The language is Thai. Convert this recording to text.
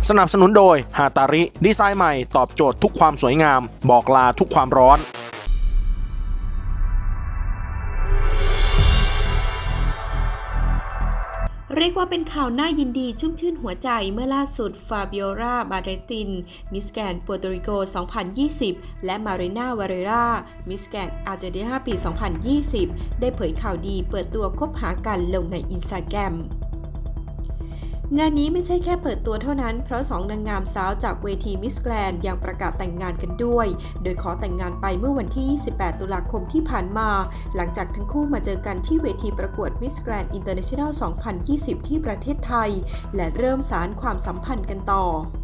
สนับสนุนโดยฮาตาริดีไซน์ใหม่ตอบโจทย์ทุกความสวยงามบอกลาทุกความร้อนเรียกว่าเป็นข่าวน่ายินดีชุ่มชื่นหัวใจเมื่อล่าสุดฟาบิโอรา บาเรตินมิสแกรนด์ปัวโตริโก 2020 และมารีนา วาเรรามิสแกรนด์อาร์เจนตินาปี 2020 ได้เผยข่าวดีเปิดตัวคบหากันลงในอินสตาแกรมงานนี้ไม่ใช่แค่เปิดตัวเท่านั้นเพราะ2นางงามสาวจากเวทีมิสแกรนด์ยังประกาศแต่งงานกันด้วยโดยขอแต่งงานไปเมื่อวันที่ 28 ตุลาคมที่ผ่านมาหลังจากทั้งคู่มาเจอกันที่เวทีประกวดมิสแกรนด์อินเตอร์เนชั่นแนล 2020 ที่ประเทศไทยและเริ่มสานความสัมพันธ์กันต่อ